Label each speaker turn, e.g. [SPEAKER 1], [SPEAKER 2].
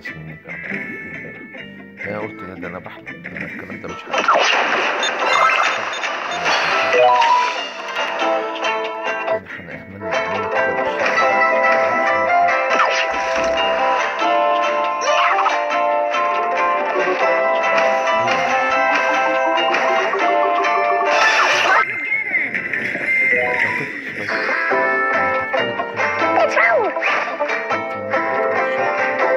[SPEAKER 1] حدث مني فعلا امبارح. انا قلت ده انا بحلم، ده الكلام ده مش حقيقي. يعني احنا اهملنا كده بالشكل ده، معرفش اقول لك ايه اللي حصل. ده طفل صغير، لما تفترض فيها ان هو ممكن يتشاطر بيها.